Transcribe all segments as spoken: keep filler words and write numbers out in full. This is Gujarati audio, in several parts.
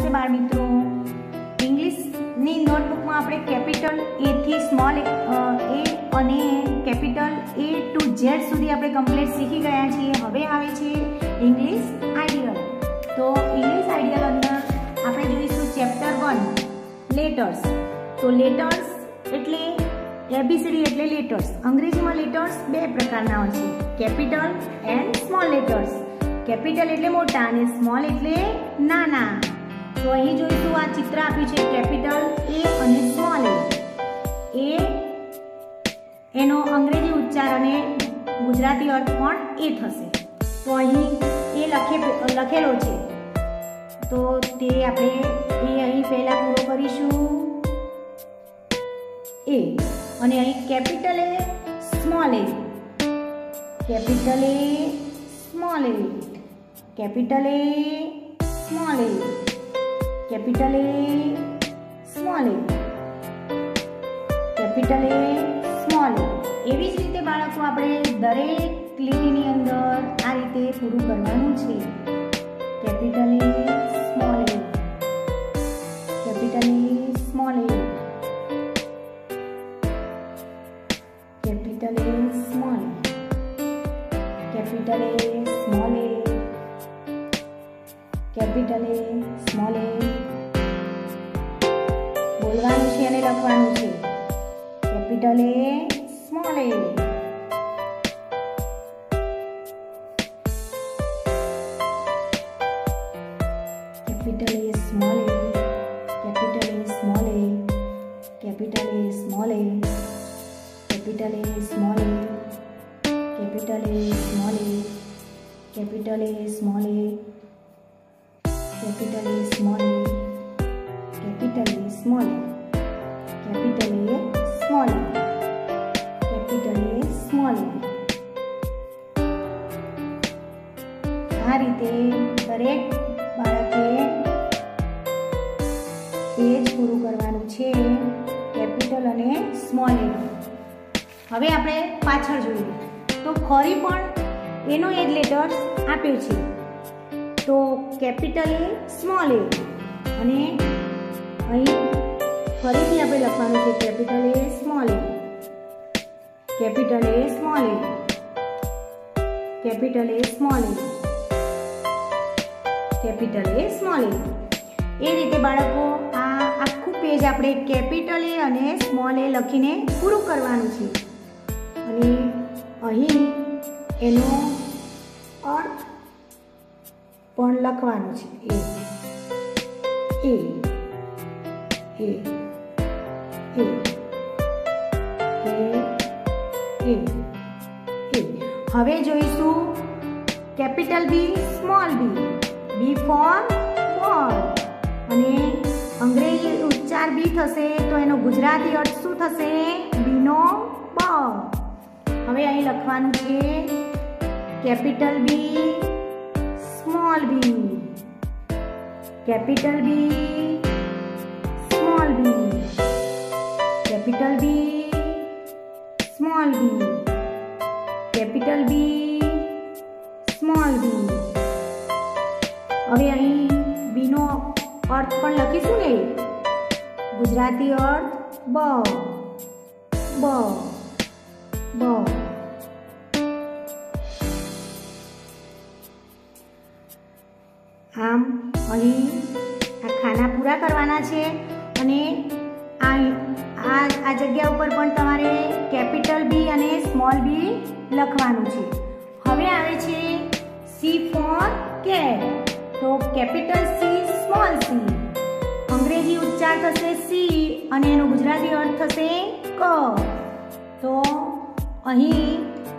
છે બાળ મિત્રો? ઇંગ્લિશની નોટબુકમાં આપણે કેપિટલ એ થી સ્મોલ એ અને કેપિટલ એ ટુ ઝેડ સુધી આપણે કમ્પ્લીટ શીખી ગયા છીએ. હવે આવે છે ઇંગ્લિશ આઈડિયલ. તો ઇંગ્લિશ આઈડિયલ અંદર આપણે જોઈશું ચેપ્ટર વન લેટર્સ. તો લેટર્સ એટલે એબીસીડી એટલે લેટર્સ. અંગ્રેજીમાં લેટર્સ બે પ્રકારના હોય છે, capital and small letters. Capital એટલે મોટા અને સ્મોલ એટલે નાના. તો અહીં જોઈશું આ ચિત્ર આપ્યું છે કેપિટલ એ અને સ્મોલ એ. એ એનો અંગ્રેજી ઉચ્ચાર અને ગુજરાતી અર્થ પણ એ થશે. તો અહીં એ લખે લખેલો છે તો તે આપણે એ અહીં પહેલા પૂરો કરીશું એ. અને અહીં capital A small A, capital A small A, capital A small A, capital A small A, capital A small A. એવી જ રીતે બાળકો આપણે દરેક લીટીની અંદર આ રીતે પૂરું કરવાનું છે. Capital A small A, capital A small A, capital A small a, capital A small a, capital A small a. બોલવાનું છે અને લખવાનું છે. capital A small a, capital A small a, capital A small a, capital A small a, capital A small a, capital A small a, capital A small a, capital A small a, capital A small a, capital A small a, capital A small a. આ રીતે દરેક બાળકે પેજ પૂરું કરવાનું છે કેપિટલ અને સ્મોલ એ. હવે આપણે પાછળ જોઈએ તો ફરી પણ એનો એ જ લેટર્સ આપ્યો છે. તો કેપિટલ એ સ્મોલ એ અને અહીં ફરીથી આપણે લખવાનું છે capital A small A, capital A small A, capital A small A, capital A small A. એ રીતે બાળકો આ આખું પેજ આપણે કેપિટલ એ અને સ્મોલ એ લખીને પૂરું કરવાનું છે. અને અહીં એનો અર્થ પણ લખવાનો છે. એ એ એ એ એ એ એ. હવે જોઈશું capital B small B. B for ball. અને અંગ્રેજી ઉચ્ચાર બી થશે તો એનો ગુજરાતી અર્થ શું થશે? બીનો બ. હવે અહીં લખવાનું છે capital B small B, capital B small B, capital B small B, capital B small B. હવે અહીં બીનો અર્થ પણ લખીશું ને, ગુજરાતી અર્થ બ બ બ. આમ અહીં આ ખાના પૂરા કરવાના છે અને આ આ જગ્યા ઉપર પણ તમારે કેપિટલ બી અને સ્મોલ બી લખવાનું છે. હવે આવે છે સી ફોર કેટ. તો કેપિટલ સી સ્મોલ સી. અંગ્રેજી ઉચ્ચાર થશે સી અને એનો ગુજરાતી અર્થ થશે ક. તો અહીં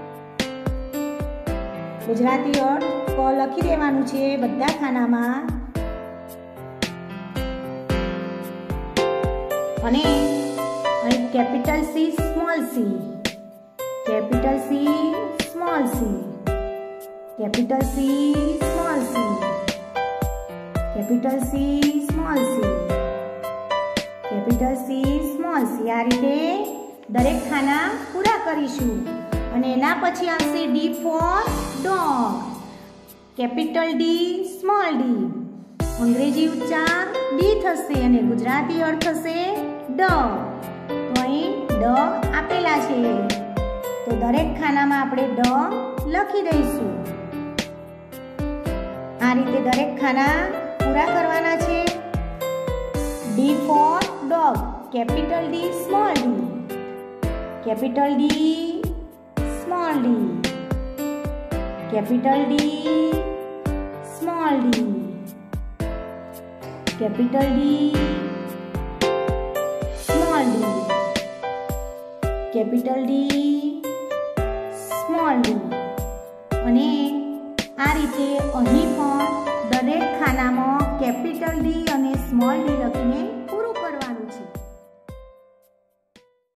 ગુજરાતી અર્થ ક લખી દેવાનું છે બધા ખાનામાં. અને અહીં capital C small C, capital C small C, capital C small C, capital C small C, capital C small C. આ રીતે દરેક ખાના પૂરા કરીશું. અને એના પછી આવશે D for dog. Capital D small D. અંગ્રેજી ઉચ્ચાર ડી થશે અને ગુજરાતી અર્થ થશે ડ. તો અહીં ડ આપેલા છે તો દરેક ખાનામાં આપણે ડ લખી દઈશું. આ રીતે દરેક ખાના પૂરા કરવાના છે. D for dog, capital D small D, capital D small D, capital D small D, capital D small D, capital D small D. અને આ રીતે અહીં પણ દરેક ખાનામાં કેપિટલ ડી અને સ્મોલ ડી લખીને